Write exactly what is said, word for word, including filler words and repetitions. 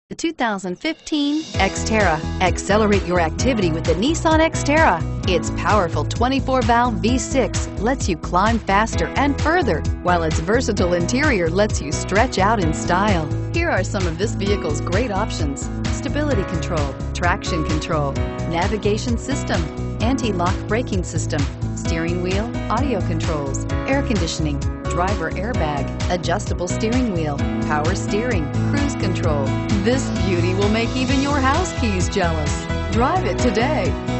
The two thousand fifteen Xterra. Accelerate your activity with the Nissan Xterra. Its powerful twenty-four valve V six lets you climb faster and further, while its versatile interior lets you stretch out in style. Here are some of this vehicle's great options: stability control, traction control, navigation system, anti-lock braking system, steering wheel audio controls, air conditioning, driver airbag, adjustable steering wheel, power steering, cruise control. This beauty will make even your house keys jealous. Drive it today.